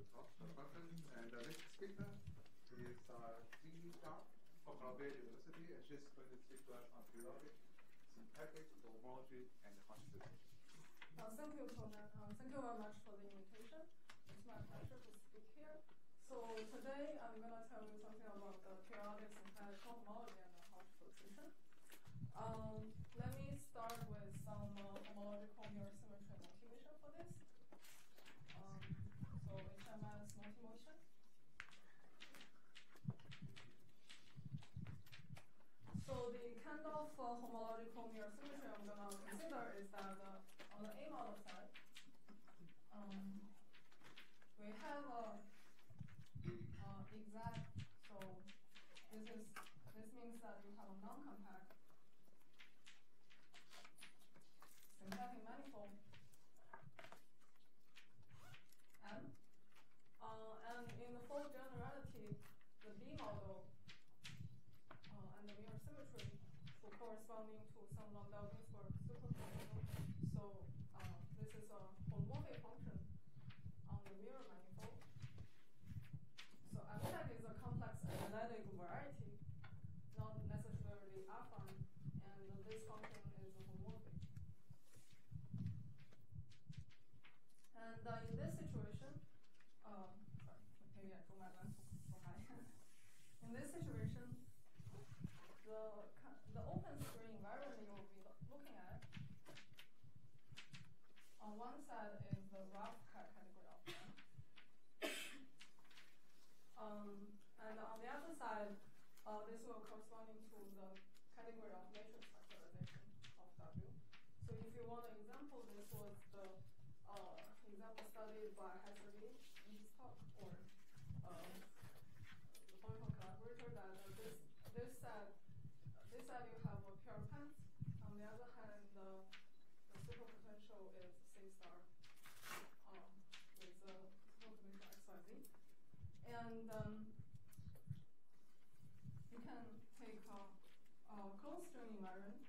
talk for the conference. And the next speaker is Jingyu Zhao from Columbia University, and she's going to speak to us on periodic, symplectic, cohomology, and Hodge filtration. Thank you, Conan. Thank you very much for the invitation. It's my pleasure to speak here. So today I'm going to tell you something about the periodic symplectic cohomology and the Hodge filtration. Let me start with some homological mirror symmetry motivation for this. So HMS motivation. So the kind of homological mirror symmetry I'm going to consider is that on the A model side, we have exact. So this means that you have a non-compact symplectic manifold M. And in the full generality, the B model and the mirror symmetry for corresponding to some Landau-Ginzburg superposition. So this is a homomorphic function on the mirror manifold. So F is a complex analytic variety, not necessarily affine, and this function is homomorphic. And in this situation, sorry, maybe I drew my lens for my in this situation, the open screen environment you will be looking at, on one side is the rough category of M. And on the other side, this will corresponding to the category of matrix factorization of W. So if you want an example, this was the example studied by Hesserly in his talk, or the functional collaborator, that this side you have a pair of pants. On the other hand, the superpotential is C star with superpotential XYZ. And you can take a closed string invariant.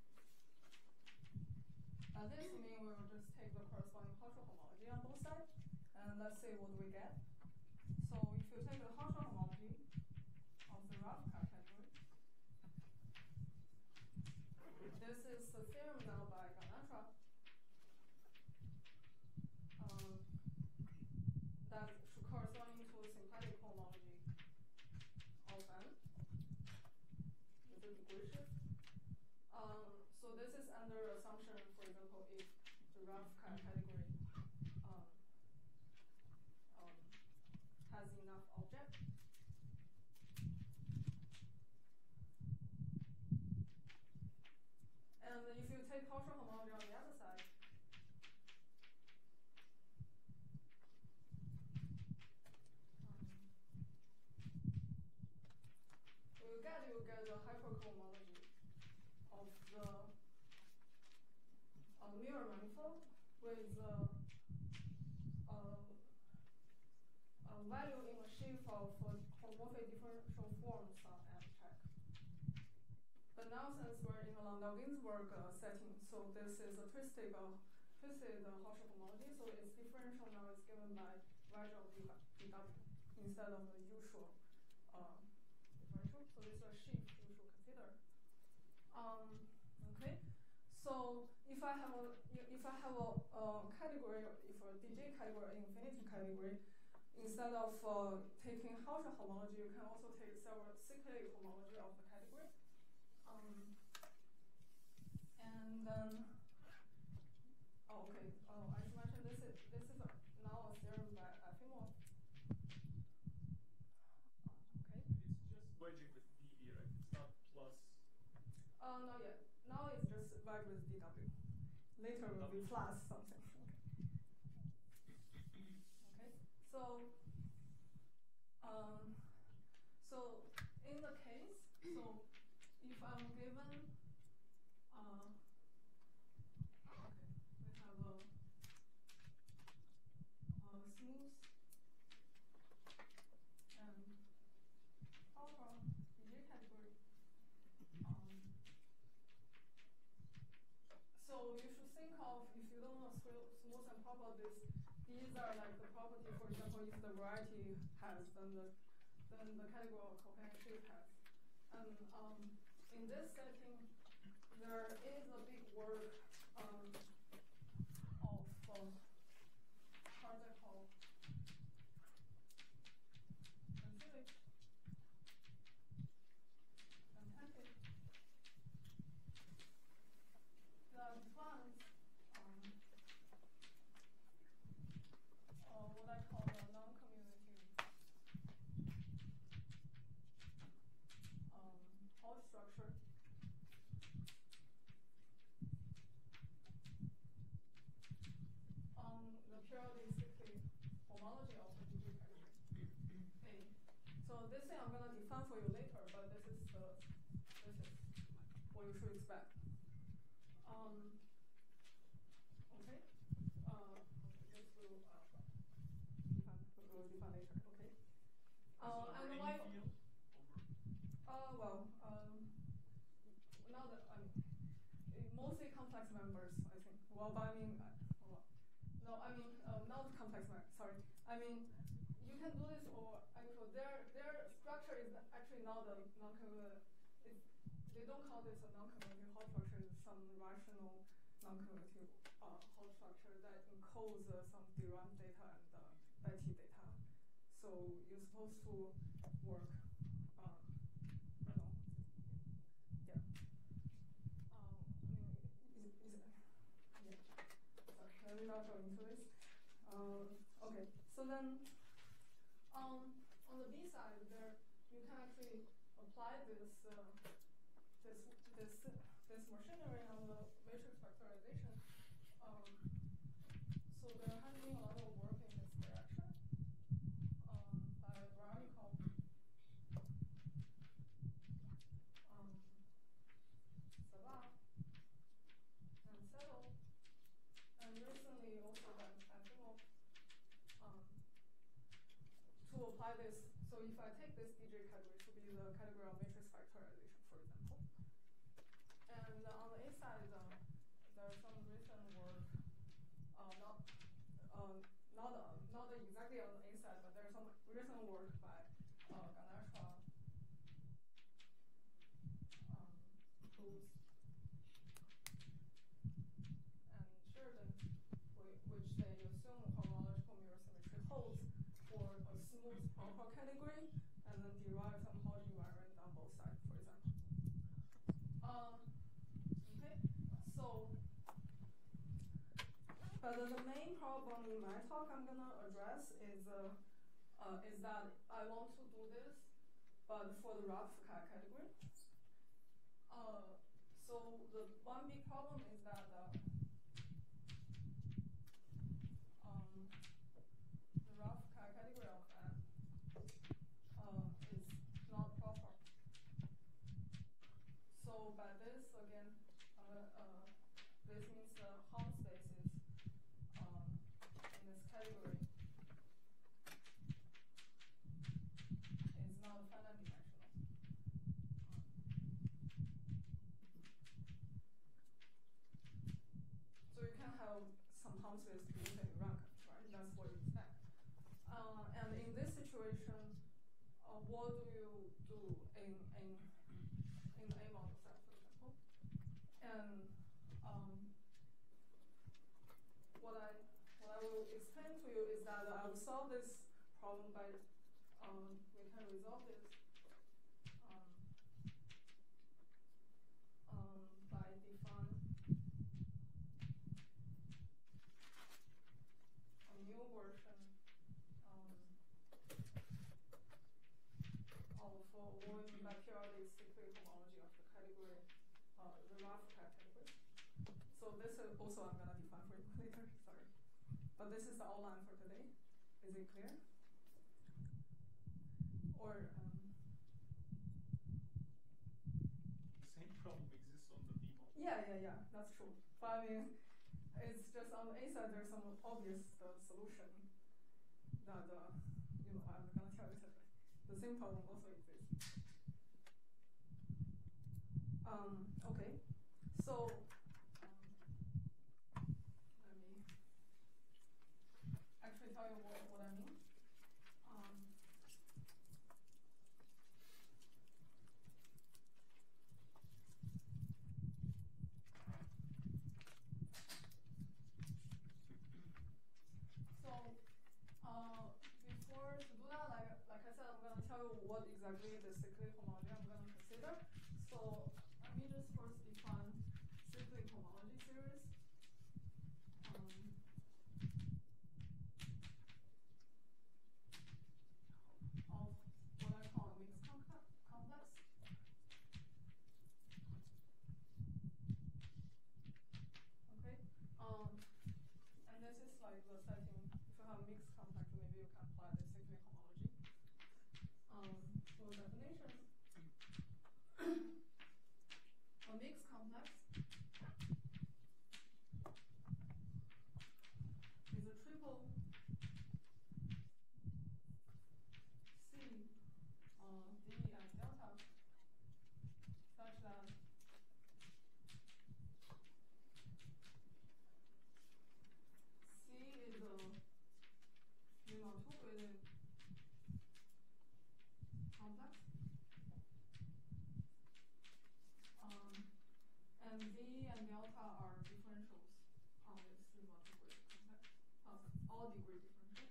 This means we'll just take the corresponding partial homology on both sides, and let's see what we get. So if you take the partial homology of the rough category, this is the theorem now by Ganatra that should corresponding to symplectic homology of M with the degree shift. So this is under assumption, for example, if the rough category has enough object. And if you take partial homology on the other side, you get the hypercohomology of the mirror manifold with a value in a sheaf of homomorphic differential forms on M check. But now since we're in a Landau-Ginzburg setting, so this is a twisted Hodge homology, so its differential now is given by variable dw instead of the usual differential. So this is a sheaf you should consider. Okay. So if I have a category, if a DJ category, infinity category, instead of taking Hodge homology, you can also take several cyclic homology of the category. And then, okay. I should mention this is now a theorem by Efimov. Okay. It's just wedging with dv, right? It's not plus. Not yet. Now it's just wedge with dw. Later will be plus something. Okay. So in the case, so if I'm given, okay, we have a smooth and alpha DJ category. So you should think of, if you don't know smooth and proper, this dn these are like the property, for example, if the variety has, then the category of coherent shape has. And in this setting, there is a big work of how's it called? That defines what I call the non-commutative Hodge structure. The periodicity homology of the DJ category. Okay. So this thing I'm gonna define for you later, but this is what you should expect. Okay. This will define later. Okay. And why? Well, now that mostly complex members, I think. Well, but I mean, no, I mean not complex members. Sorry, I mean you can do this, or so their structure is actually not a non-commutative. They don't call this a non-commutative Hodge structure. It's some rational non-commutative Hodge structure that encodes some derived data and Betty data. So you're supposed to work. Let me not go into this. Okay, so then on the B side, there you can actually apply this machinery on the matrix factorization. So there has been a lot of work in this direction by a variety called Sava and Settle. And recently also by Asimov to apply this. So if I take this DJ category to be the category of matrix factorization, for example. And on the A side, there's some recent work, not exactly on the A side, but there's some recent work by Ganesha, Cruz, and Sheridan, which they assume homological mirror symmetry holds for a smooth proper category, and then derive some Hodge invariant on both sides, for example. Okay, so, but the main problem in my talk I'm gonna address is that I want to do this, but for the rough category. So the one big problem is that the rough category of M is not proper. So by this again, this means the Hom spaces in this category is not finite dimensional. So you can have some Hom space to be in rank, right? That's what you expect. And in this situation, what do you do in the A model set, for example? And what I will explain to you is that I will solve this problem by we can resolve this by define a new version of what we mean by periodic cyclic homology of the category, the rough category. So this is also I'm gonna define for you later. Sorry, but this is the outline for today. Is it clear? Or the same problem exists on the B model. yeah, that's true. But I mean, it's just on the A side there's some obvious solution that I'm gonna tell you today. The same problem also exists. Okay, so let me actually exactly the cyclic homology I'm going to consider. So let me just first define cyclic homology series. Of what I call a mixed complex. Okay. And this is like the setting. If you have a mixed complex, maybe you can apply the cyclic homology. So definition. A mixed complex is a triple C, D, and delta such that C is a Riemann two-graded complex, and D and delta are differentials on this Riemann two-graded complex, all degree differential.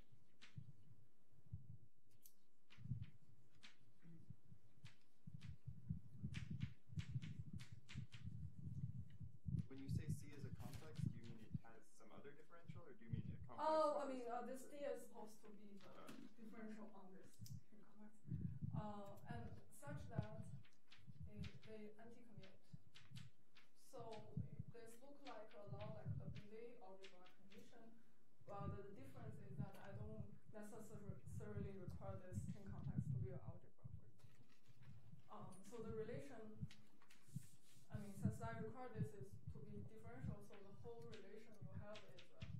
When you say C is a complex, do you mean it has some other differential, or do you mean a complex? Oh, I mean, this D is supposed to be the differential on this string complex, and such that they anti-commute. So this look like a lot like the Billy algebra condition, but the difference is that I don't necessarily require this string complex to be an algebra for it. So the relation, I mean, since I require this is to be differential, so the whole relation you have is this.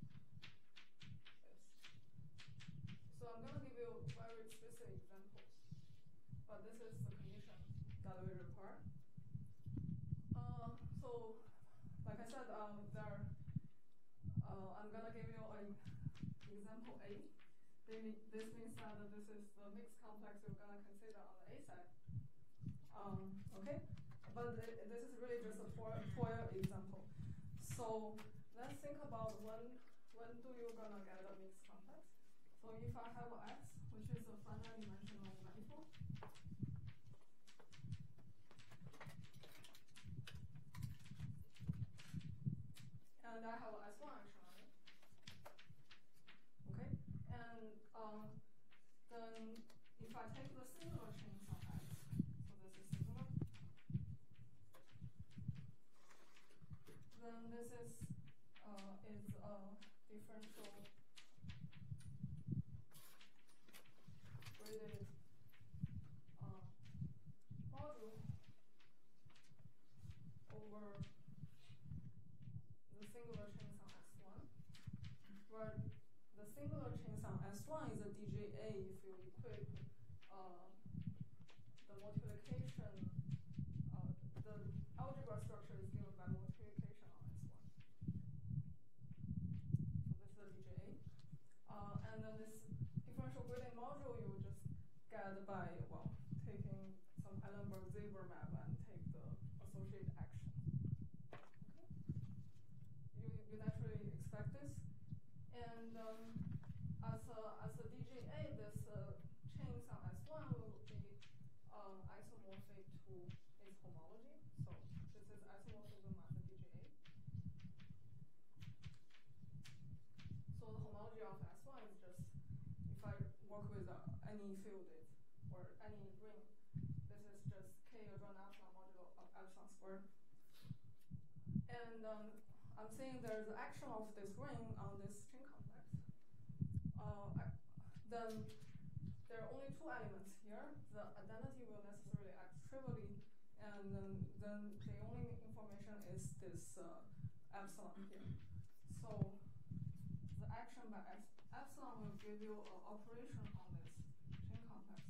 So I'm going to give you very explicit examples, but this is the condition that we require. So, like I said, I'm going to give you an example A. This means that this is the mixed complex you're going to consider on the A side. Okay? But this is really just a foil example. So let's think about when do you going to get a mixed complex. So if I have X, which is a finite dimensional manifold, and I have S1 action on it. Okay? And then if I take the singular chains on X, so this is singular, then this is a differential graded module over the singular chains on S1, where the singular chains on S1 is a DJA if you equip the multiplication, the algebra structure is given by multiplication on S1. So this is a DJA. And then this differential gradient module you just get by, well, taking some Eilenberg-Zieber map and take the associated action. Okay? You naturally expect this. And as a DJA, this chains on S1 will be isomorphic to its homology. So this is isomorphism as a DJA. So the homology of S1 is just, if I work with any field or any ring, this is just K adjoint epsilon modulo of epsilon squared. And I'm saying there's action of this ring on this string complex. Then there are only two elements here. The identity will necessarily act trivially, and then the only information is this epsilon here. So the action by epsilon will give you an operation on this string complex.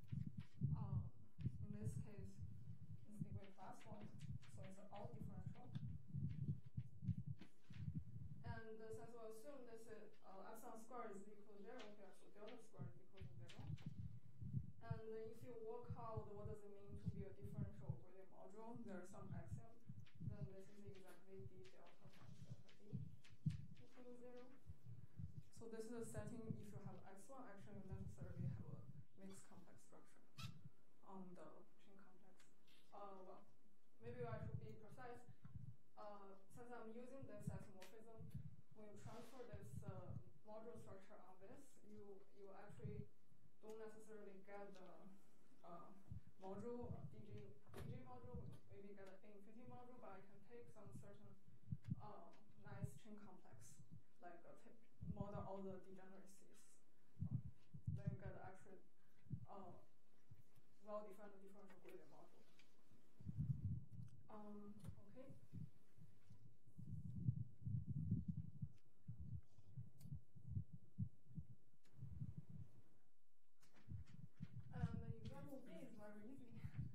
In this case, it's degree plus 1, so it's an all differential. And since we assume this is epsilon squared is equal to 0 here, so delta squared is equal to 0. And if you work out what does it mean to be a differential gradient module, there are some axiom, then this is exactly d delta times delta d equal to 0. So this is a setting if you have x1 action, you necessarily have a mixed complex structure. on the chain complex. Well, maybe I should be precise. Since I'm using this isomorphism, when you transfer this module structure on this, you actually don't necessarily get the module, DG module, maybe get an infinity module, but I can take some certain nice chain complex, like model all the degeneracies. Then you get actually well-defined differential gradient module. Okay. And the example B is very easy.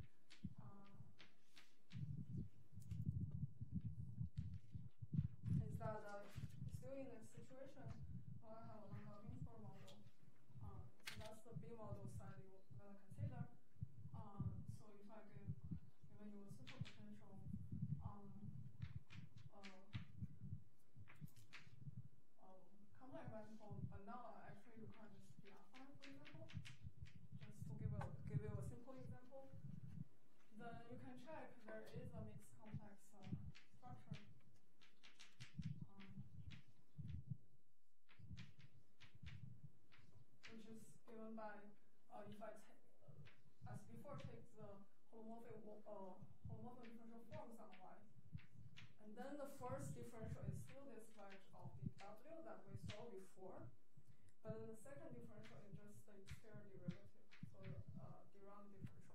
Is that still in this situation, I have a Landau-Ginsburg model. So that's the B model side you're going to consider. So if I given you a super potential complex manifold, but now I actually require this PR5, for example, just to give you a simple example, then you can check there is a mixed complex structure. Which is given by, if I as before, take the holomorphic differential forms on Y. And then the first differential is still this wedge of the W that we saw before. But then the second differential is just the exterior derivative, so Dirac differential.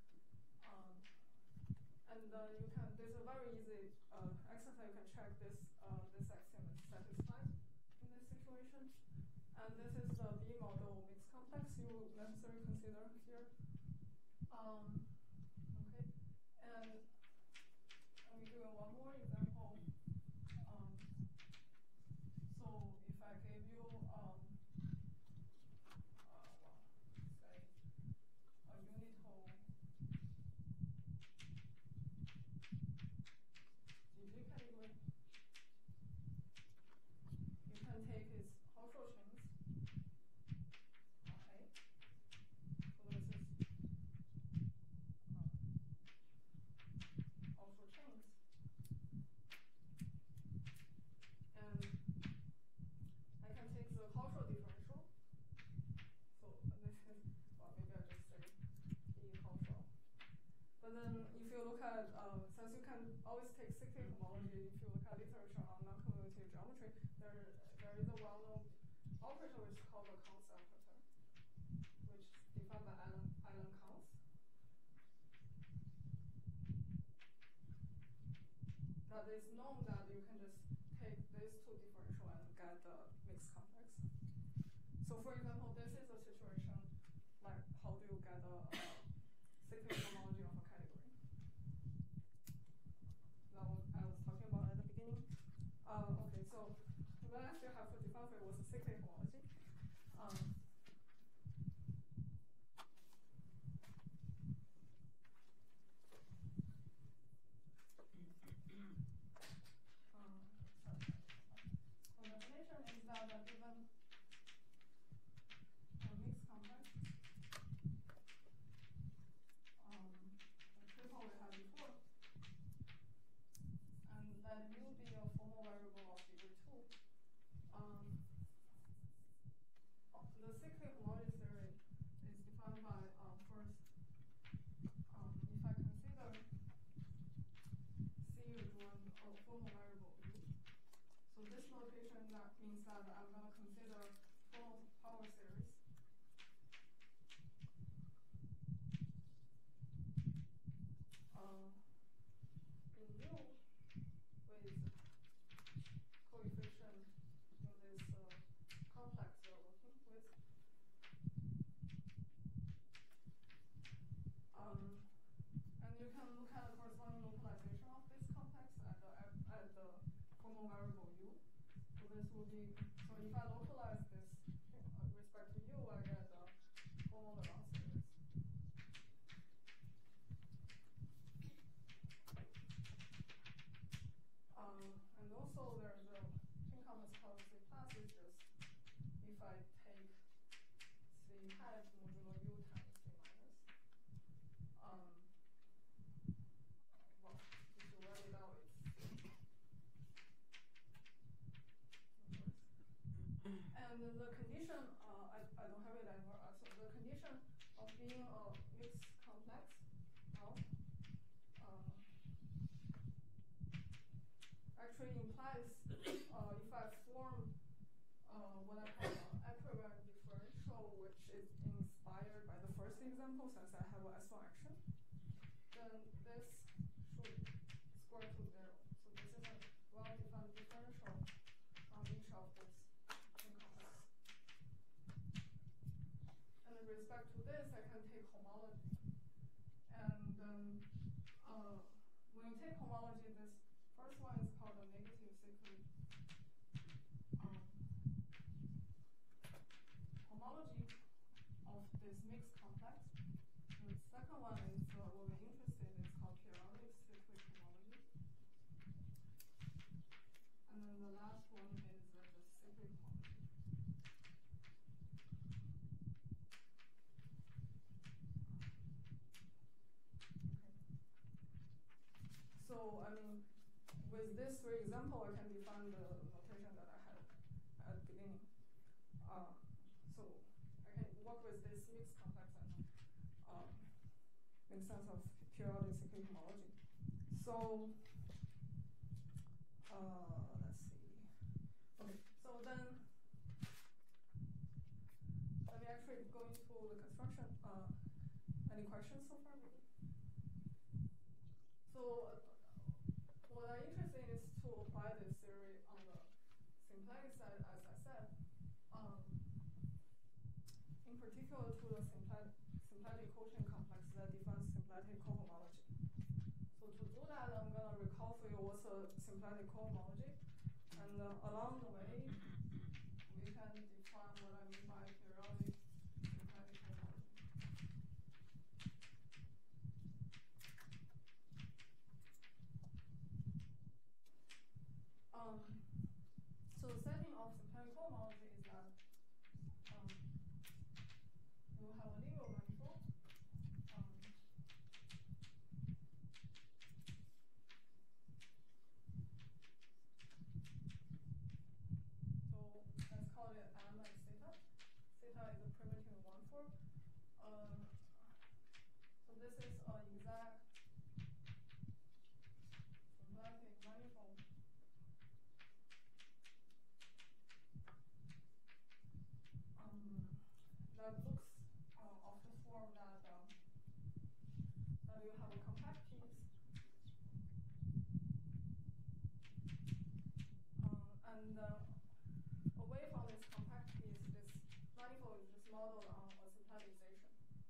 And you can, this is a very easy exercise. You can check this axiom is satisfied in this situation. And this is the B model mixed complex you necessarily consider here. Okay, and let me give you one more example. So if I gave you, say, a unital GG category, you can take its partial chains. Okay, so this is also chains. And I can take the partial differential. So this is, well, maybe I just say E partial. But then if you look at, since you can always take cyclic homology, if you look at literature on non-commutative geometry, there is a well-known operator which is called the Kaun's operator, which is defined by Alan Kaun's. That is known that you can just take these two differential and get the mixed complex. So for example, this is a situation like how do you get a cyclic homology of a category? That I was talking about at the beginning. Okay, so when I still have to define for it was a cyclic homology. The definition is that given a mixed complex, the triple we had before, and let U be a formal variable of degree 2. The cyclic homology theory is defined by first, if I consider C rejoin a formal variable U. So this notation that means that I'm going to consider formal power series. In U with coefficient in this complex we're working with. And you can look at the corresponding localization of this complex at the formal variable U. So this will be, so if I localize this with respect to U, I get the formal Laurent series. And also there's a chain complex called C plus, is just if I take C hat modulo U times C minus. And the condition, I don't have it anymore. So the condition of being a mixed complex, well, actually implies if I form what I call an equivalent differential, which is inspired by the first example, since I have a S1 action, then this should square to 0. So this is a well-defined differential on each of those complexes. And with respect to this, I can take homology. And when you take homology, this first one is called a negative cyclic homology of this mixed complex. And the second one is what we're interested in, is called periodic cyclic homology. And then the last one is just cyclic homology. So, I mean, with these three examples, I can define the notation that I had at the beginning. So I can work with this mixed complex and make sense of periodic cyclic homology. So let's see. Okay, so then let me actually go into the construction. Any questions so far, maybe? So what I'm interested in is to apply this theory on the symplectic side, as I said, in particular to the symplectic quotient complex that defines symplectic cohomology. So to do that, I'm going to recall for you what's a symplectic cohomology, and along the way, we can define what I mean by periodic symplectic cohomology. So the setting of symplectic cohomology is that you have a linear manifold. So let's call it M and theta. Theta is a primitive 1,4. So this is an exact symplectic manifold. That looks of the form that you have a compact piece, and away from this compact piece, this manifold is just modeled on a symplectization.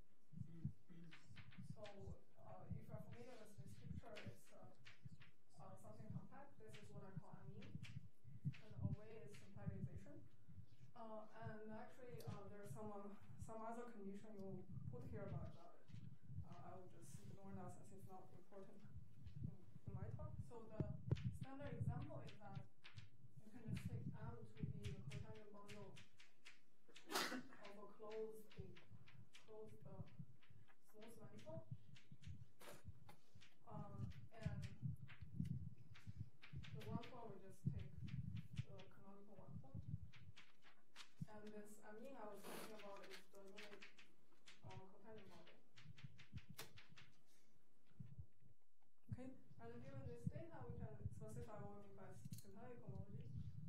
So if you're familiar with this picture, it's something compact. This is what I call amine, and away is symplectization. And actually, there's some other condition you put here, but I will just ignore that since it's not important in my talk. So the standard example is that you can just take M to be the cotangent bundle of a closed smooth manifold. And the 1,4 we just take the canonical 1,4. And this amine I was talking about is the unit cotangent model. Okay, and given this data, we can specify what we mean by symplectic homology.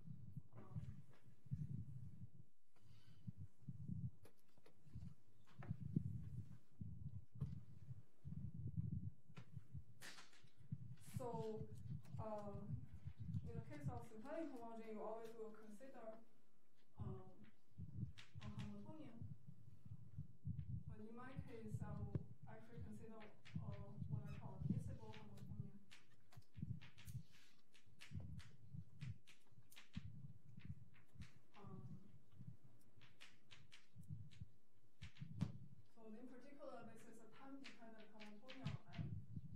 So, in the case of symplectic homology, you always will consider a Hamiltonian. But in my case, I will actually consider what I call a miscible Hamiltonian. So in particular, this is a time-dependent Hamiltonian on M.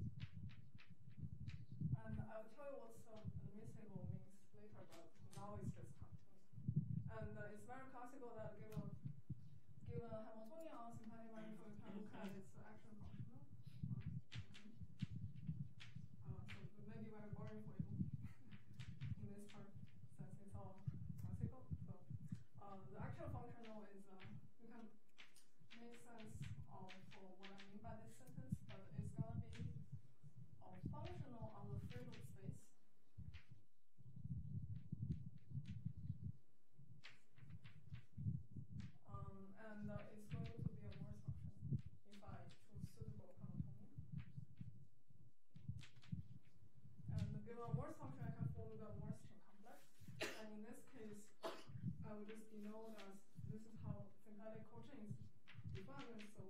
And I'll tell you what the miscible means later, but now it's just time. And it's very classical that given a Hamiltonian on symplectic manifold, you can look at its action functional. So it may be very boring for you in this part since it's all classical. So actual functional is you can make sense of what I mean by this sentence, but it's gonna be functional on the free loop space. And it's going to be a Morse function if I choose suitable Hamiltonian. And given a Morse function, I can form the Morse chain complex. And in this case, I will just denote as this is how symplectic cochain is defined. So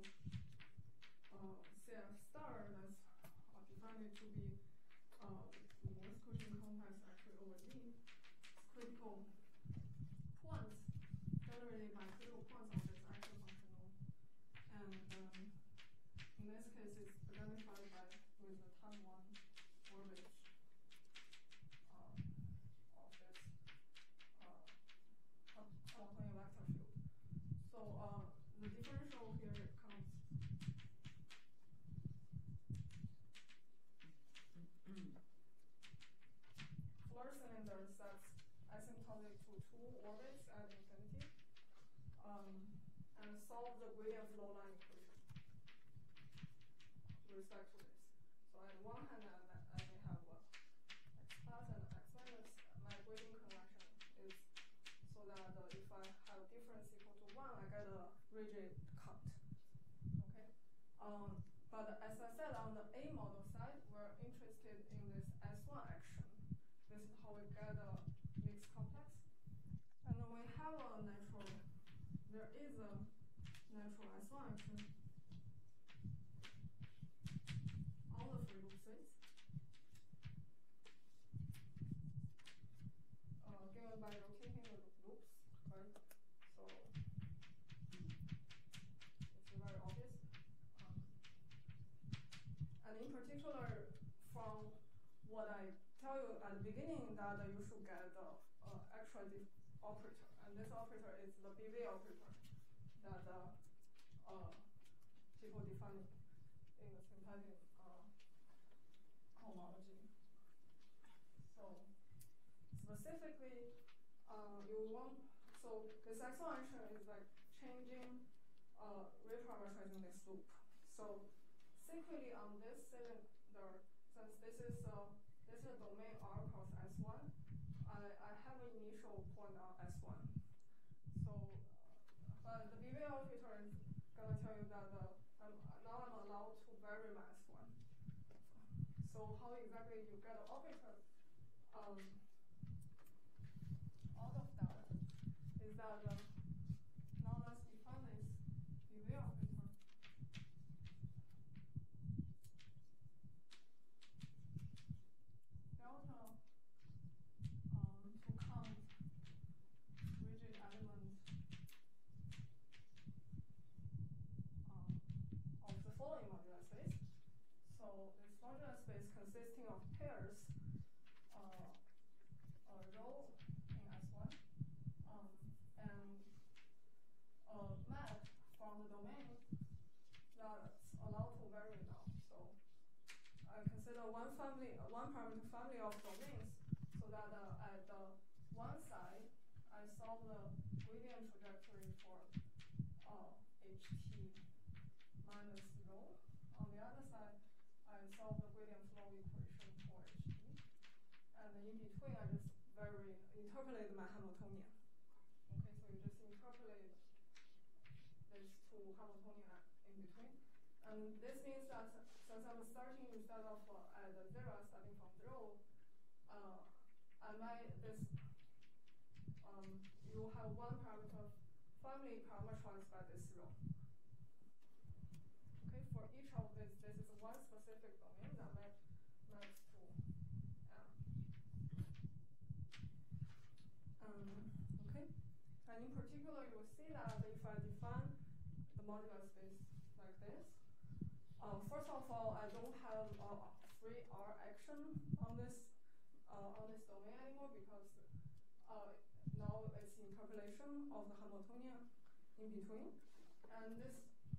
CF star that's defined to be the Morse cochain complex actually over Z. Critical points generated by critical points of this actual functional. And in this case, it's identified by with the time one orbit of this Hamiltonian vector field. So the differential here comes Floor cylinder sets asymptotic to two orbits at infinity, and solve the gradient flow line equation with respect to this. So on one hand, I may have x plus and x minus. My gradient convection is so that if I have difference equal to 1, I get a rigid cut. Okay. But as I said, on the A model side, we're interested in this S1 action. This is how we get a mixed complex. And we have a natural, there is a natural S1 action on the free loop space, given by rotating the loops, right? So it's very obvious. And in particular, from what I tell you at the beginning, that you should get the actual operator, and this operator is the BV operator that people define in the symplectic cohomology. So specifically, you want, so this X1 action is like changing, reparameterizing this loop. So secretly on this cylinder, since this is a domain R cross S1, I have an initial point on S1. So, but the BV operator is gonna tell you that now I'm allowed to vary my S1. So how exactly you get an operator out of that is that now let's define this BV operator. Delta to count rigid element of the following modular space. So this modular space consisting of pairs, a row in S1, and a map from the domain that's allowed to vary now. So I consider one parameter family of domains, so that at one side I solve the gradient trajectory for HT minus rho. On the other side, I solve the gradient flow equation for HT. And in between, I just interpolate my Hamiltonian. Okay, so you just interpolate this to Hamiltonian in between. And this means that since I'm starting instead of at 0, starting from 0, you have one parameter family parameterized by this row. Okay, for each of this is one specific domain that maps to M. Okay, and in particular, you will see that if I define the modular space like this, first of all, I don't have a free R action on this domain anymore, because now it's interpolation of the Hamiltonian in between, and this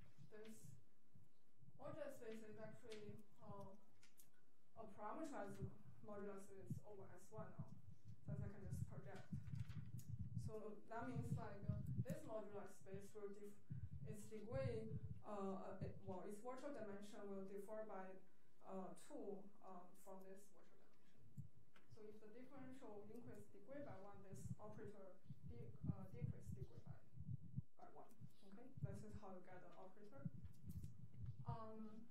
modular space is actually a parameterized modular space over S1 now, that I can just project. So that means like this moduli space will its degree, well, its virtual dimension will differ by 2 from this virtual dimension. So if the differential increase degree by 1, this operator decrease degree by 1. Okay, this is how you get the operator. Okay,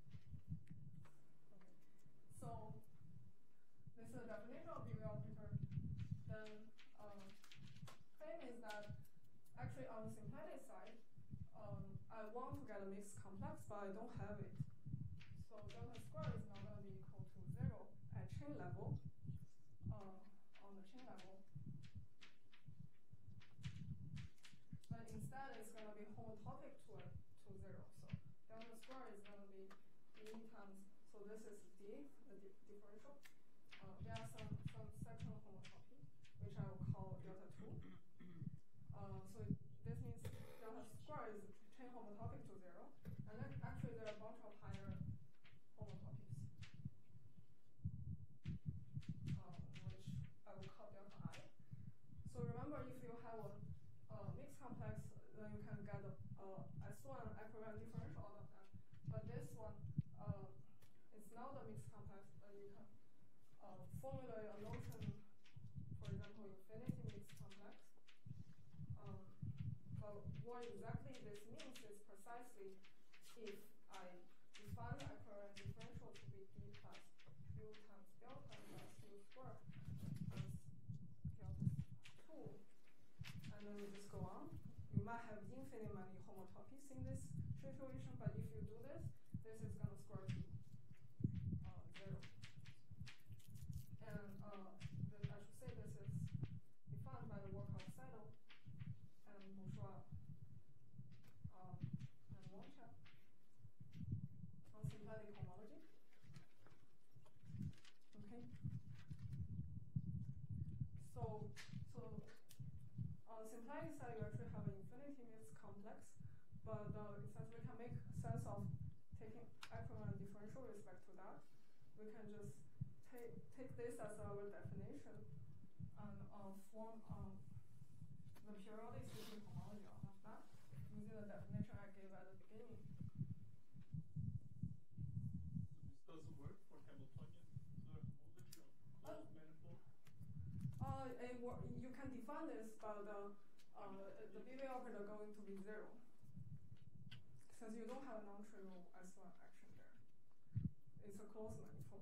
so this is the definition of BV operator. Then claim is that actually on the symplectic side, I want to get a mixed complex, but I don't have it. So delta square is not going to be equal to 0 at chain level, on the chain level. But instead, it's going to be homotopic to 0. So delta square is going to be d times, so this is d, the differential. There are some second homotopy, which I will call delta 2. So this means delta square is chain homotopic to 0. And then actually there are a bunch of higher homotopies, which I will call delta I. So remember, if you have a mixed complex, then you can get S1 equivalent differential out of that. But this one is not a mixed complex. You can formulate a notion, for example, infinity mixed complex. But what exactly this means is precisely if I define the equivalent differential to be d plus u times delta plus u squared plus delta 2, and then we just go on. You might have infinite many homotopies in this situation, but if you do this, this is going to square to 0. And then I should say this is defined by the work of Seidel and Bourgeois and Woncha on symplectic homology. Okay. So on the symplectic side, you actually have an infinity mixed complex, but since we can make sense of taking equivalent differential with respect to that, we can just take this as our definition and form the periodic speaking homology out of that using the definition I gave at the beginning. This doesn't work for Hamiltonian homology on closed manifold? You can define this, but the BV operator going to be 0. Since you don't have a non-trivial S1 action there. It's a closed manifold.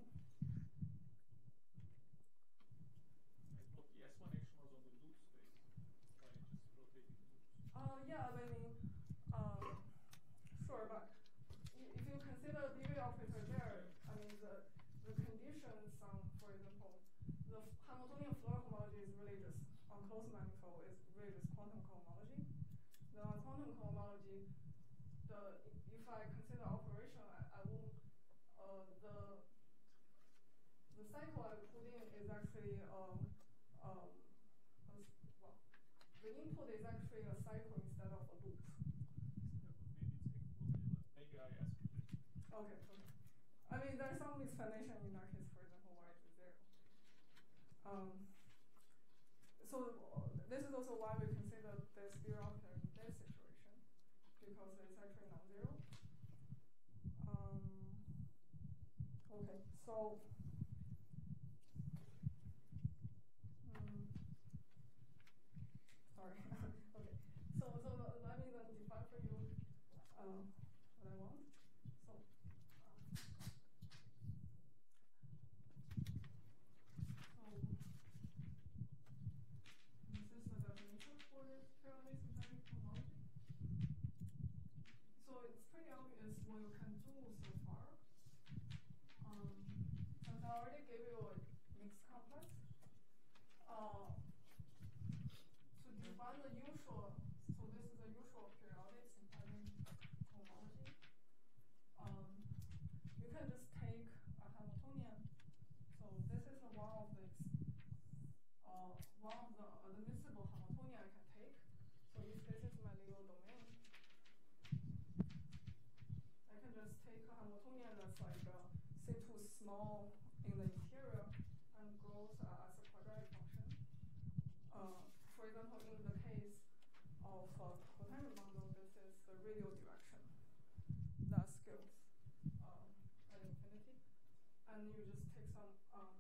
I thought the S1 action was on the loop space, by just rotating loops. Yeah, I mean, sure, but if you consider the BV operator there, I mean, the conditions, for example, the Hamiltonian floor homology is really just, on closed manifold, is really just quantum cohomology. Then on quantum cohomology, if I consider operation, I won't, the cycle I put in is actually, well, the input is actually a cycle instead of a loop. Maybe I asked you. Okay. I mean, there's some explanation in that case, for example, why it's 0. So this is also why we consider this BV operator in this situation, because it's actually non-zero. Okay, so sorry. Okay, so let me then define for you what I want. So this is the definition for this periodic symplectic homology. So it's pretty obvious what you can do so far. Since I already gave you a mixed complex, to define the usual, so this is the usual periodic symplectic homology. You can just take a Hamiltonian. So this is one of the admissible Hamiltonian I can take. So if this is my little domain, I can just take a Hamiltonian that's like say too small in the interior and grows as a quadratic function. For example, in the case of coherent bundle, this is the radial direction that scales at infinity. And you just take some,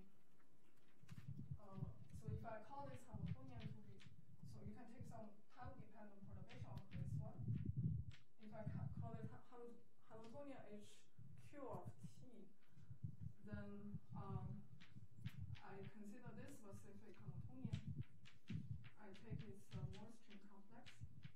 so if I call this Hamiltonian to be, so you can take some time-dependent perturbation of this one. If I call it Hamiltonian HQ of T, then I consider this specific Hamiltonian. I take its Morse string complex.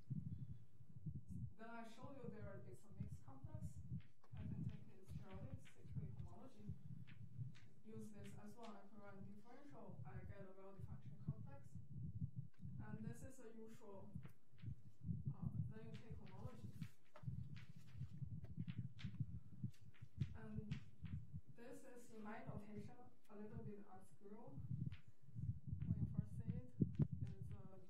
Then I show you there is a mixed complex. I can take its periodic cyclic homology. Use this as one equivalent differential. I get a well-defined string complex. And this is a usual. Then you take homology. And this is in my notation a little bit obscure. When you first see it, is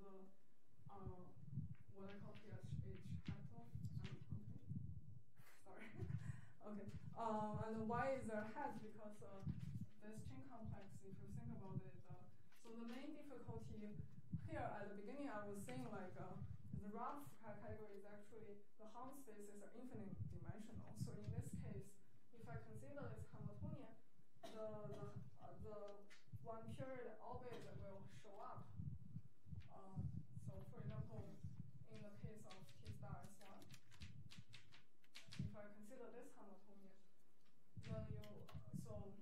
what I call PHH hat. Sorry. Okay. And why is there hat? Because this chain complex, if you think about it, so the main difficulty here at the beginning, I was saying like the rough category is actually the Hahn spaces are infinite dimensional. So in this case, if I consider this Hamiltonian, the one period orbit will show up. So for example, in the case of T star S1, if I consider this Hamiltonian, then so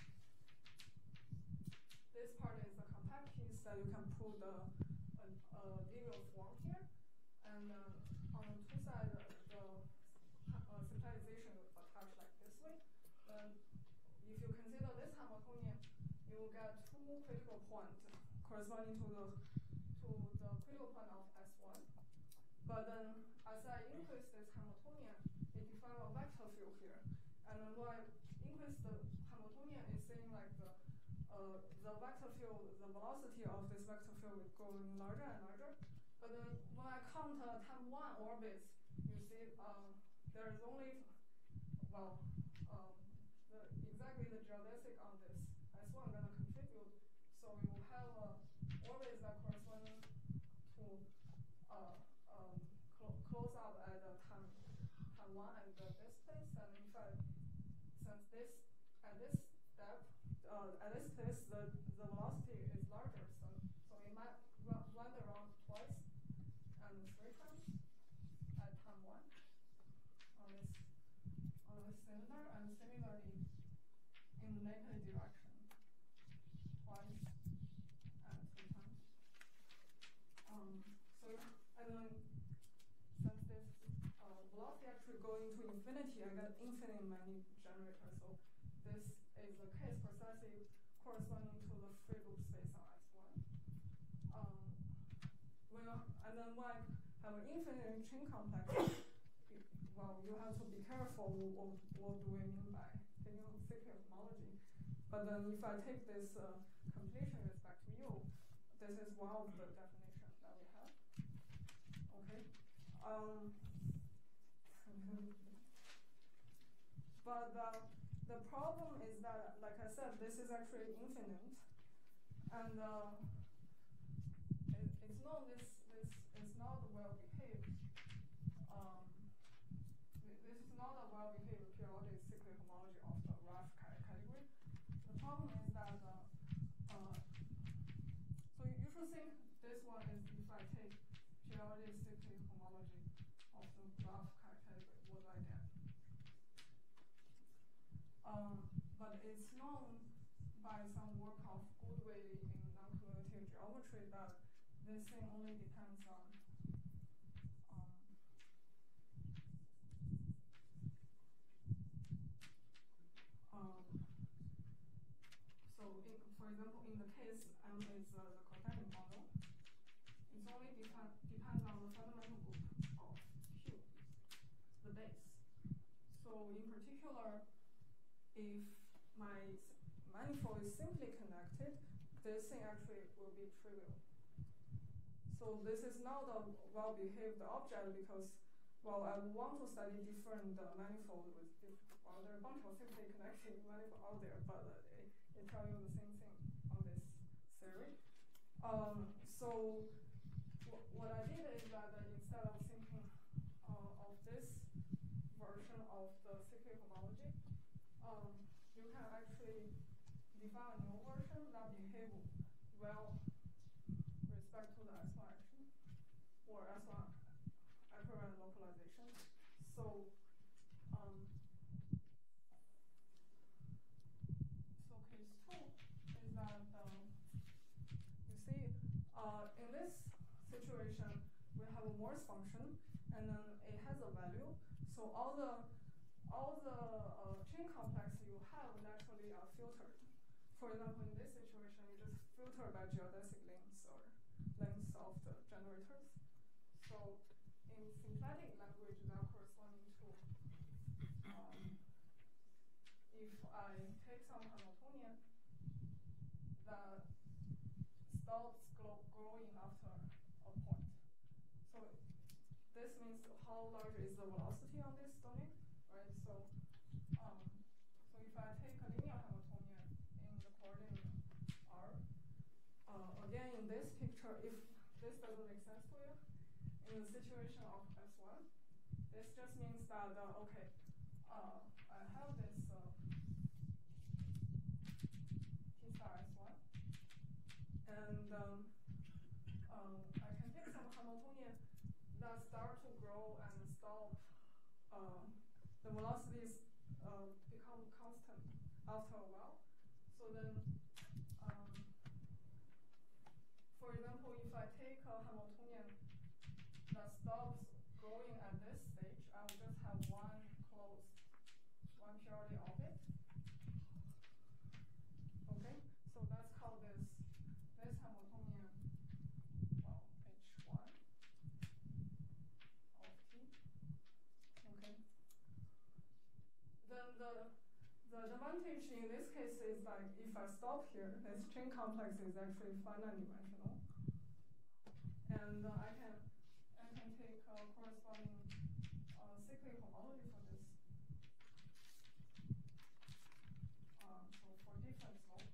this part is the compact piece that you can put a linear form here, and on the two sides, the centralization will attach like this way. Then if you consider this Hamiltonian, you will get two critical points corresponding to the critical point of S1. But then as I increase this Hamiltonian, it defines a vector field here. And then when I increase the Hamiltonian, it's saying like the vector field, the velocity of this vector field is growing larger and larger. But then when I count time 1 orbits, you see there is only, well, exactly the geodesic on this S1 going to contribute. So we will have orbits that correspond to close up at time 1 and this place. And if since this at this step at this place the velocity is larger, so it might run around twice and 3 times at time 1 on this cylinder, and similarly in the negative direction twice and 3 times. So and then since this velocity actually going to infinity, I get infinite many generators. So this is the case precisely corresponding to the free loop space on S1. And then when I have an infinite chain complex, well, you have to be careful what do we mean by taking cyclic homology. But then if I take this completion with respect to U, this is one of the definitions that we have. Okay. But the problem is that, like I said, this is actually infinite, and it's known this is not well behaved. This is not a well behaved periodic cyclic homology of the rough category. The problem is that so you should think this one is if I take periodic cyclic homology of the rough category, what do I get? But it's known by some work of Goodway in non-cumulative geometry that this thing only depends on so for example, in the case M is the coherent model, it only depends on the fundamental group of Q, the base. So in particular, if my manifold is simply connected, this thing actually will be trivial. So this is not a well-behaved object because, well, I want to study different manifold with well, there are a bunch of simply connected manifold out there, but it tells you the same thing on this theory. So what I did is that instead instead of thinking of this version of the cyclic homology, you can actually define a new version that behave well respect to the S1 action or S1 equivalent localization. So case 2 is that you see in this situation we have a Morse function and then it has a value. So all the chain complex you have naturally are filtered. For example, in this situation, you just filter by geodesic lengths or lengths of the generators. So in symplectic language, that corresponds to if I take some Hamiltonian that stops growing after a point. So this means how large is the velocity on this domain, right? So if I take a linear Hamiltonian in the coordinate r, again in this picture, if this doesn't make sense to you, in the situation of S1, this just means that okay, I have this T star S1, and I can take some Hamiltonian that start to grow and stop. The velocities become constant after a while. So then, for example, if I take a Hamiltonian that stops growing at this stage, I will just have one purely orbit. Okay, so that's called this Hamiltonian, well, H1 of T. Okay. Then the advantage in this case is like if I stop here, this chain complex is actually finite dimensional, and I can take a corresponding cyclic homology for this. So for different slope.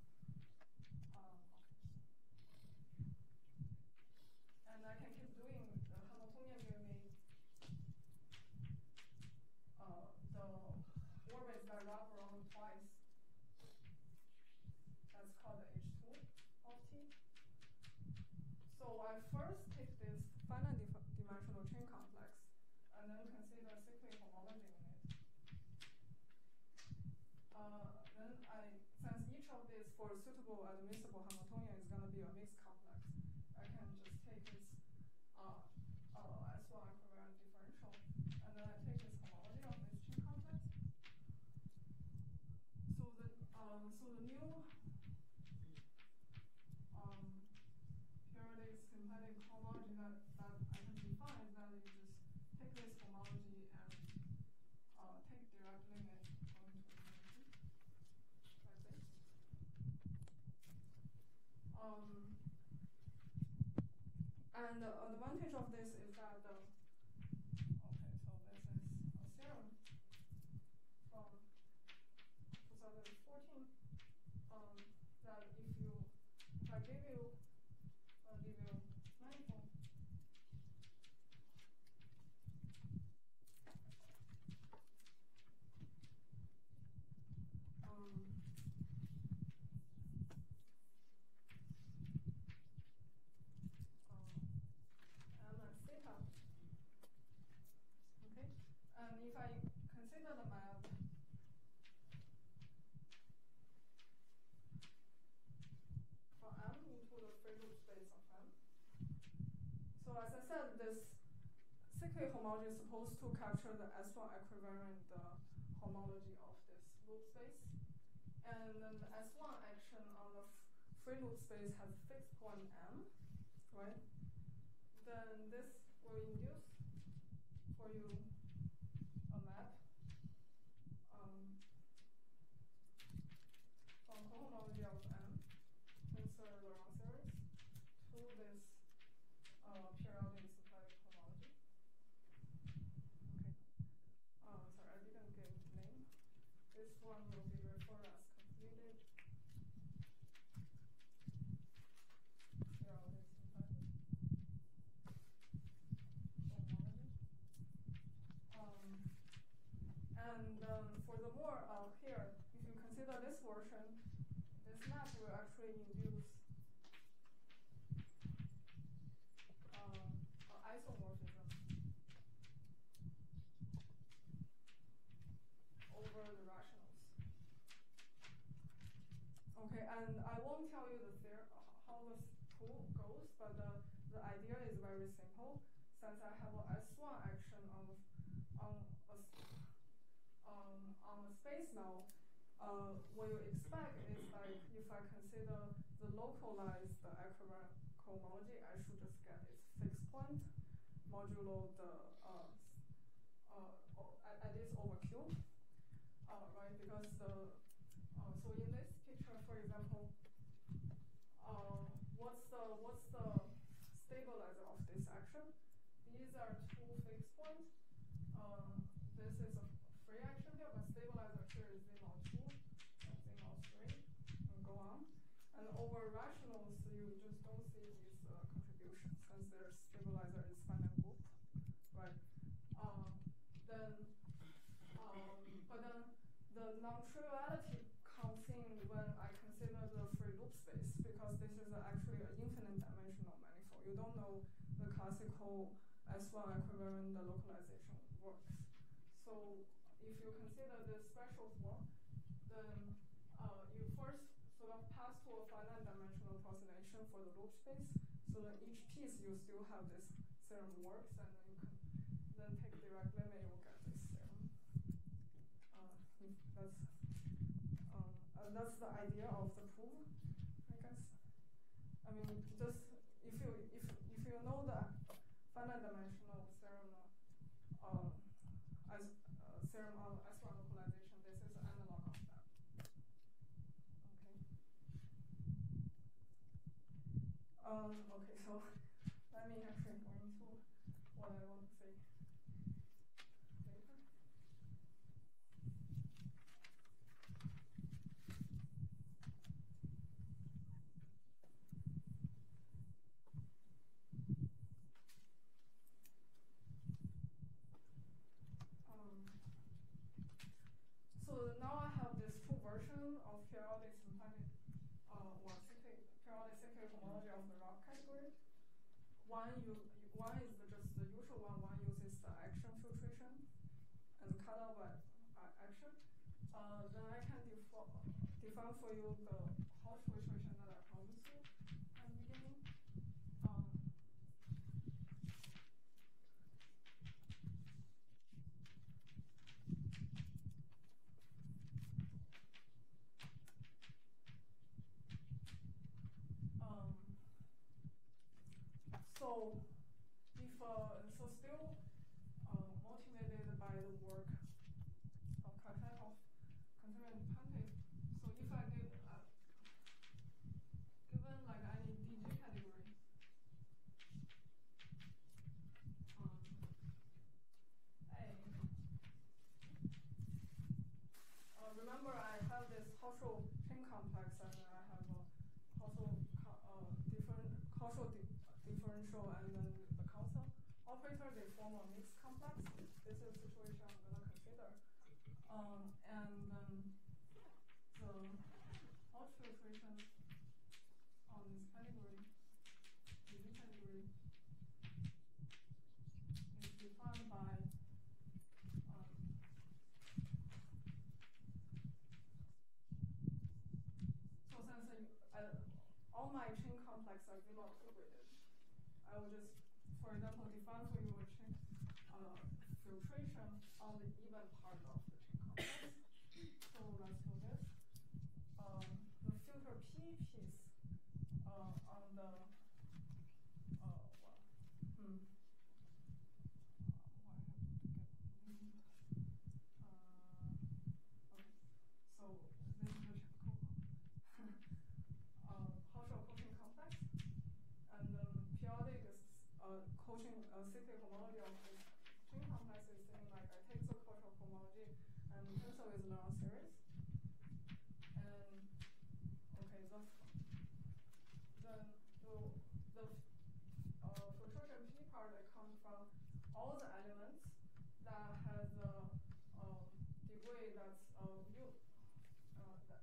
And I can keep doing the Hamiltonian give me the orbits that wrap around twice. That's called the H2 of T. So I first take this finite dimensional chain complex and then consider cyclic homology in it. Then since each of these for suitable admissible Hamiltonian is going to be a mixed complex, I can just take this S1 equivalent differential, and then I take this homology of this chain complex. So the new periodic symplectic homology that I can define is that you just take this homology and take direct limit going to infinity, like this. And the advantage of this is that okay, so this is a theorem from 2014 that if I give you a Livio manifold, and theta. Okay, and if I consider the map for M into the free loop space of M. So as I said, this cyclic homology is supposed to capture the S1 equivalent homology of this loop space. And then the S1 action on the free loop space has fixed point M, right? Then this will induce for you a map from cohomology of M, tensor Laurent series, to this periodic symplectic homology. Okay. Sorry, I didn't give name. This one will be referred as completed periodic symplectic. And furthermore, here, if you consider this version, this map will actually induce isomorphism over the rationals. Okay, and I won't tell you how the proof goes, but the idea is very simple. Since I have a S1 action on a space now, what you expect is like if I consider the localized equivalent cohomology, I should just get its fixed point modulo the at this over Q, right? Because so in this picture, for example, what's the stabilizer of this action? These are two fixed points. This is a free action here, but stabilizer here is Z02 and Z03, and go on. And over rationals, you just don't see these contributions since their stabilizer is finite group, right? But then the non-triviality comes in when I consider the free loop space, because this is actually an infinite dimensional manifold. You don't know the classical S1 equivalent localization works. So if you consider this special form, then you first sort of pass to a finite dimensional approximation for the loop space. So then each piece you still have this theorem works, and then you can then take direct limit, you will get this theorem. That's the idea of the proof, I guess. I mean, just if you know the finite dimensional theorem as theorem on S1 localization, this is an analog of that. Okay. Okay, so let me actually go into what I want to say later. So now I have these two versions of periodic symplectic periodic cyclic homology of the rock category. One is just the usual one. One uses the action filtration and cut off by action. Then I can define for you the Hodge filtration that I promised you at the beginning. So if so still motivated by the work of Kakhanov, continuing Pante. So if I give given like any DG category, remember I have this Hodge chain complex, and I have a differential and then the constant operator, they form a mixed complex. This is the situation I'm going to consider. And then the Hodge filtration on this category, DG category, is defined by so since all my chain complex are zero equated, I will just, for example, define for you a chain filtration on the even part of the chain complex. So let's do this. The filter P piece on the so this is the partial coaching complex, and periodic coaching cyclic homology of this chain complex is saying like I take the partial homology and cancel with Laurent series. And okay, then the filtration P part that comes from all the elements that has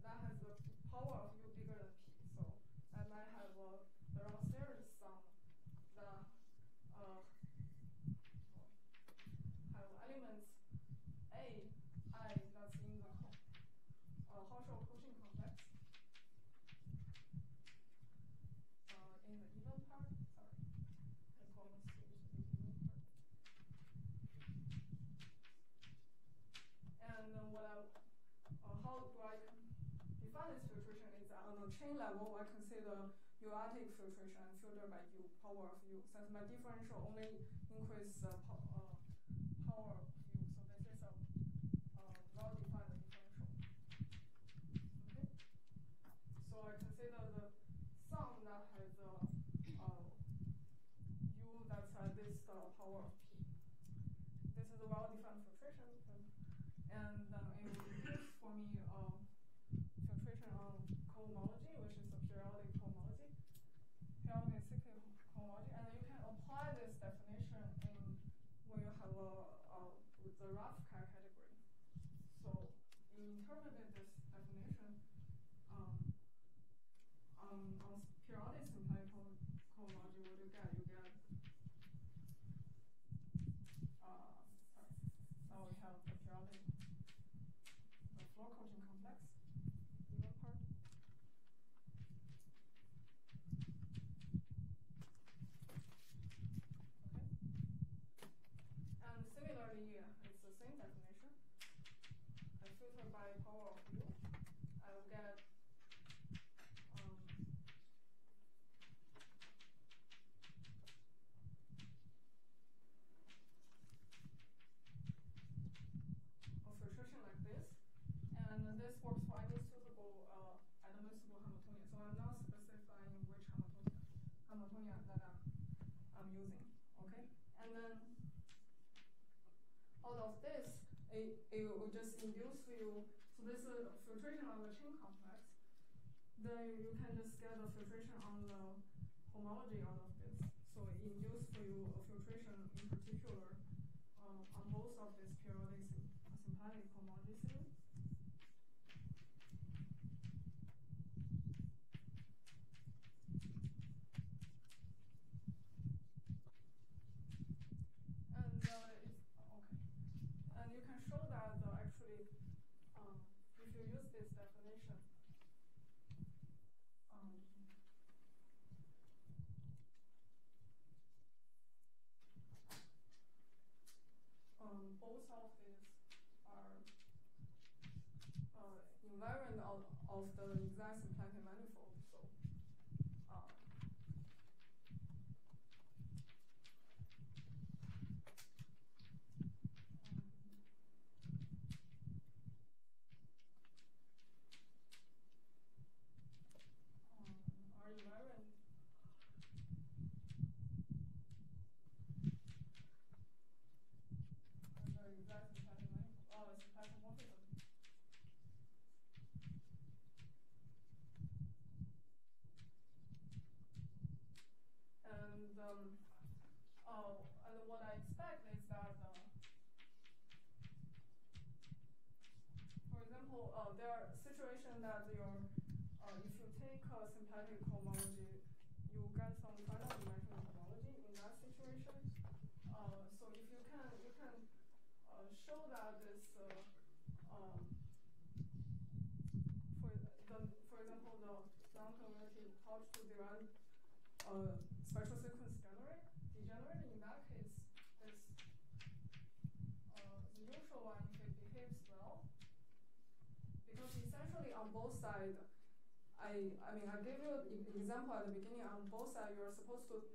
that has the power of u bigger than p. So I might have the round series sum that have elements a, I that's in the Hodge-Cauchy complex. In the even part, sorry, the column series in the even part. And how do I define this filtration? Is that on the chain level, I consider U-artic filtration and filter by U, power of U. Since my differential only increase power of U, so this is a well-defined differential. Okay. So I consider the sum that has U that's this power of P. This is a well-defined filtration, and it will use for me filtration on cohomology, which is a periodic cohomology, periodic cyclic cohomology, and you can apply this definition in when you have the rough category. So you interpret this definition on periodic symplectic cohomology. What you get? You get now we have the periodic, the floor coaching complex, even part. Okay. And similarly, it's the same definition. I filter by power of U. I will get a filtration like this, and this works for any suitable admissible Hamiltonian. So I'm not specifying which Hamiltonian that I'm using. Okay, and then out of this, it will just induce you. So this is a filtration on the chain complex. Then you can just get a filtration on the homology out of this. So it induces for you a filtration in particular on both of these periodic symplectic homology series. And it's okay. And you can show that actually, if you use this definition, both of these are invariant of the exact symplectic manifold. So are invariant. And the exact symplectic manifold, symplectic morphism. And and what I expect is that, for example, there are situations that if you take symplectic homology, you get some final dimensional homology in that situation. So if you can show that this for example the non-converted Hodge to derive spectral sequence degenerate. In that case, it's the neutral one if it behaves well, because essentially on both sides, I mean I gave you an example at the beginning. On both sides, you are supposed to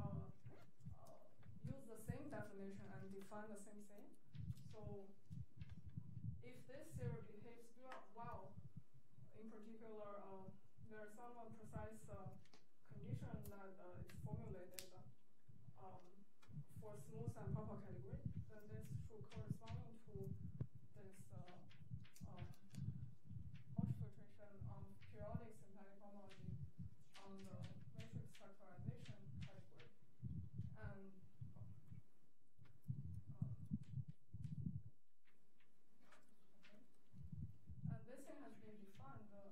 use the same definition and define the same thing. So if this theory behaves well, in particular, there are some precise condition that is formulated for smooth and proper category, then this should correspond to this Hodge filtration on periodic symplectic homology on the matrix factorization category. And okay. And this thing has been defined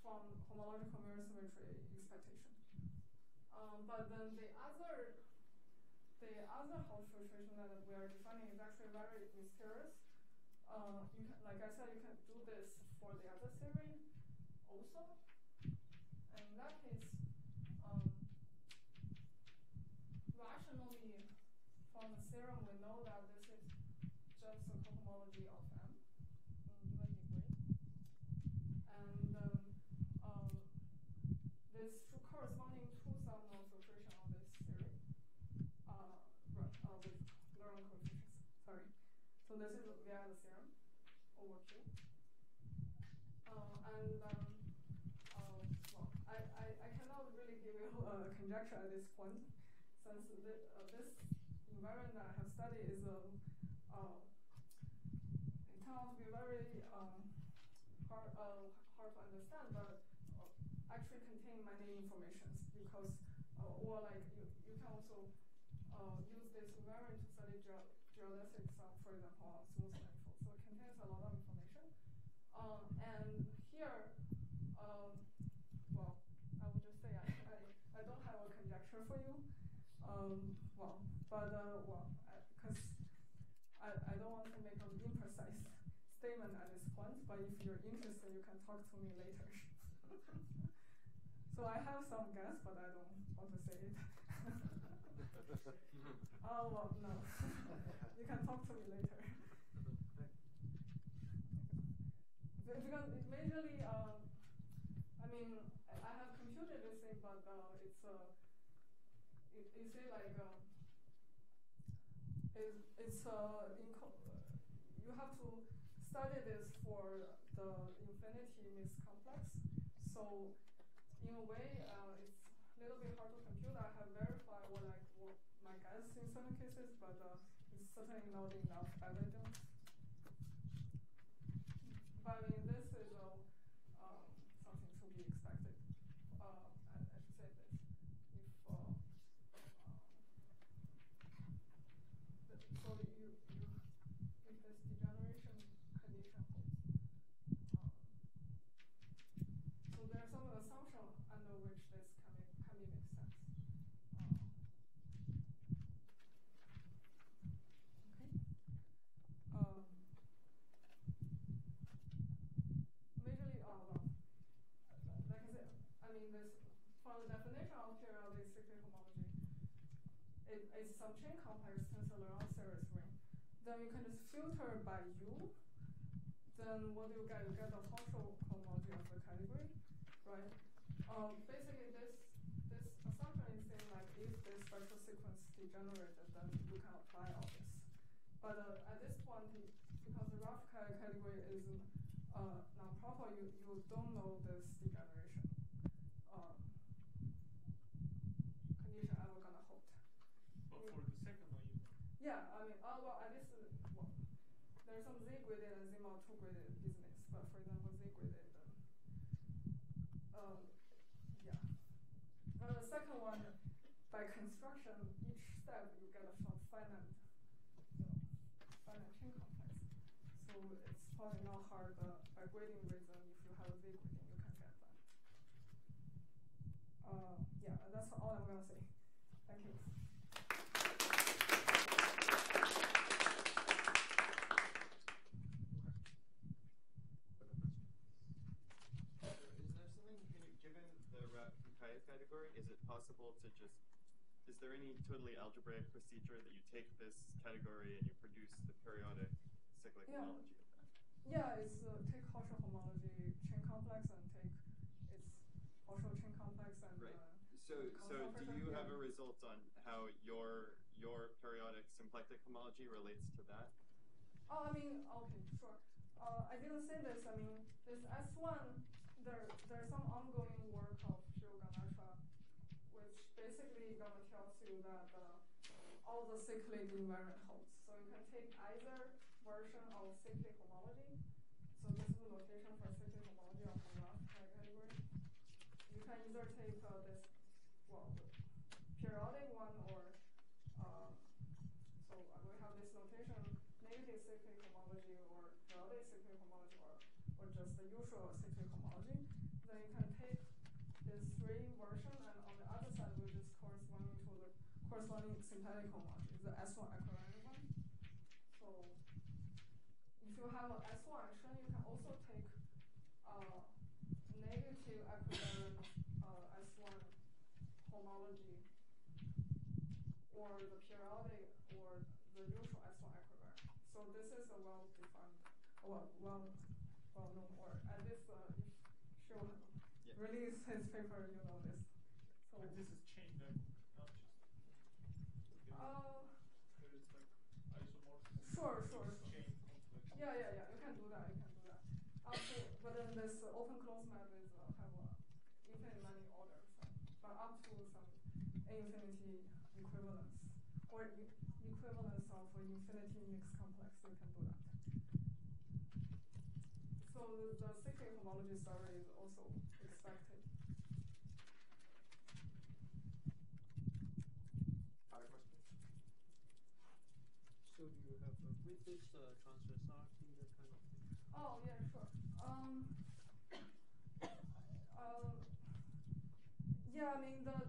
from homological mirror symmetry expectation. But then the other Hodge filtration that we are defining is actually very mysterious. You can, like I said, you can do this for the other theory also. And in that case, rationally, from the theorem, we know that this is just a cohomology of M in even degree. And this should corresponding to some non-filtration on this theory with Laurent coefficients. Sorry. So this is via the theorem over Q. Well, I cannot really give you a conjecture at this point, since this invariant that I have studied is it turned out to be very hard to understand, but actually contain many informations because, or like you can also use this invariant to study geodesics, for example, on smooth manifold. So it contains a lot of information. And here, well, I would just say I don't have a conjecture for you. Because I don't want to make an imprecise statement at this point, but if you're interested, you can talk to me later. So I have some guess, but I don't want to say it. Oh, well, no. You can talk to me later. Because it majorly, I mean, I have computed this thing, but it's you see, like, you have to study this for the infinity Miss complex. So in a way, it's a little bit hard to compute. I have verified what my guess in some cases, but it's certainly not enough evidence. But I mean, this is something to be expected. I should say this. If this degeneration condition holds. So there are some assumptions under which this can make sense. Okay. Majorly, like I said, I mean, this from the definition of periodic cyclic homology, it's some chain complex tensor Laurent series ring. Then you can just filter by U. Then what do you get? You get a partial homology of the category, right? Basically, this assumption is saying like if this spectral sequence degenerated, then you can apply all this. But at this point, because the rough category is not proper, you don't know this degeneration condition ever gonna hold. But for the second one, you know. Yeah, I mean, well, at least there's some Z-graded and Z-mod 2-graded business, but for example, Z-graded, yeah. The second one, by construction, each step you get a finite chain complex. So it's probably not hard, but by grading reason, if you have a Z-grading, you can get that. Yeah, that's all I'm gonna say. Thank you. Category, is it possible to just, is there any totally algebraic procedure that you take this category and you produce the periodic cyclic homology of that? Yeah, it's take partial homology chain complex and take its partial chain complex and right. So do you have a result on how your periodic symplectic homology relates to that? Oh, I mean, okay, sure. I didn't say this. I mean, this S1, there's some ongoing work of which basically gonna tell you that all the cyclic invariant holds. So you can take either version of cyclic homology. So this is the notation for cyclic homology of the rough category. You can either take this, well, periodic one, or so we have this notation, negative cyclic homology, or periodic cyclic homology, or just the usual cyclic homology. then you can take this 3 version, and on the other side, which is corresponding to the corresponding symplectic cohomology, the S1 equivalent one. So if you have an S1 action, you can also take negative equivalent S1 homology, or the periodic, or the neutral S1 equivalent. So this is a well-defined, well-known word. And this, if Shu release his paper, you know this. So and this is chain level, not just. There is like isomorphism. Sure. Chain complex. Yeah. You can do that. But then this open-close map is have infinite many orders, but up to some infinity equivalence or equivalence of infinity mixed complex, you can do that. So the cyclic homology story is also expected. Other questions? So do you have griffiths, transversality, that kind of thing? Oh yeah, sure. Yeah, I mean okay.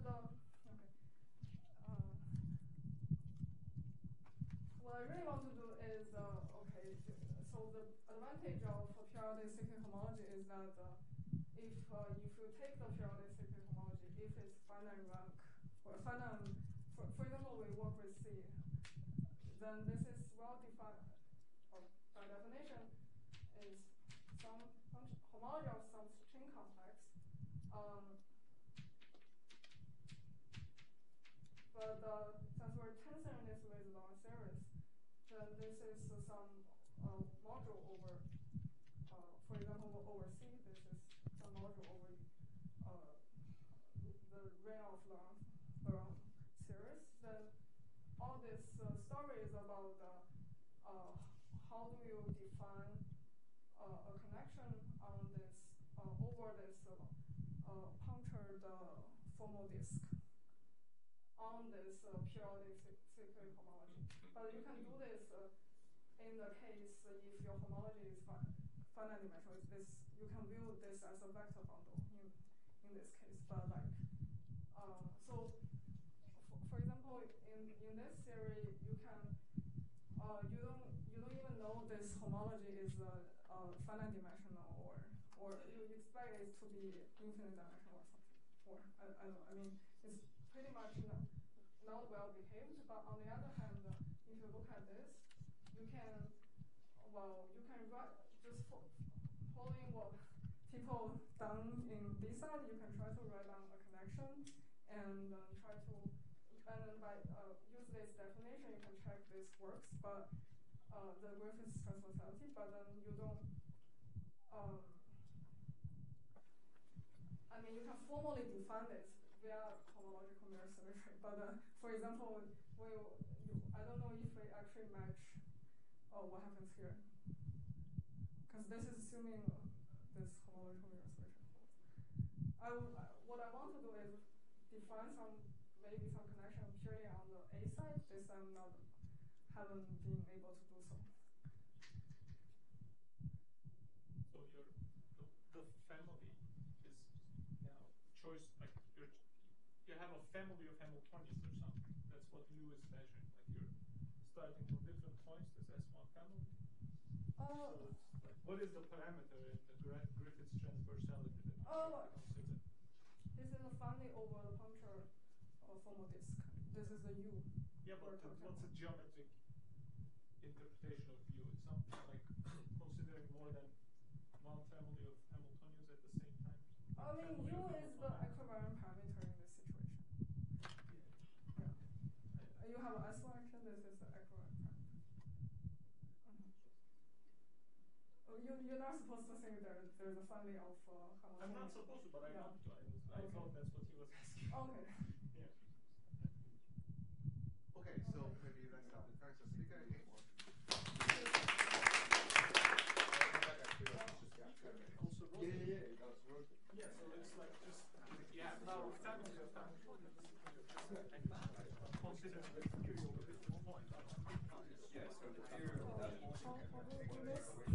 What I really want to do is okay. So the advantage of periodic cyclic homology is that if you take the periodic cyclic homology, if it's finite rank or finite, for example, we work with C, then this is well defined. By definition, is some homology of some string complex. But since we're tensoring this with long series, then this is some module over, for example, over C. This is some module over the ring of long series. Then all this story is about how do you define a connection on this over this punctured formal disk on this periodic cyclic homology. But you can do this in the case if your homology is finite dimensional. You can view this as a vector bundle in this case. But like so, for example, in this theory, you can you don't even know this homology is finite dimensional or you expect it to be infinite dimensional or something. Or I mean it's pretty much not well behaved. But on the other hand, if you look at this, you can write just following what people done in this side. You can try to write down a connection and try to by use this definition, you can check this works. But the Griffiths transversality, but then you don't. I mean, you can formally define this via homological mirror symmetry. But for example, I don't know if we actually match what happens here, because this is assuming this homological mirror symmetry holds. What I want to do is define maybe some connection purely on the A side. This I'm not haven't been able to do so. So the family is now choice, like you have a family of Hamiltonians or something. That's what U is measuring. Like you're starting from different points. This S1 family. So it's like, what is the parameter in the Griffiths transversality that you consider? This is a family over the puncture formal disk. This is the U. Yeah, but what's the geometric interpretation of U? It's something like considering more than one family of Hamiltonians at the same time. I mean, U is the equivalent parameter in this situation. Yeah. You have S1 action. This is the equivalent parameter. You're not supposed to think there's a family of Hamiltonians. I'm not supposed to, but I want to. I thought that's what he was asking. Okay. Yeah. Okay, so maybe let's start with first speaker. Okay. Yeah, that was working. Yeah, so it's like just now family of Hamiltonians. Consider the theory of a different point. Yeah, so the theory of that point.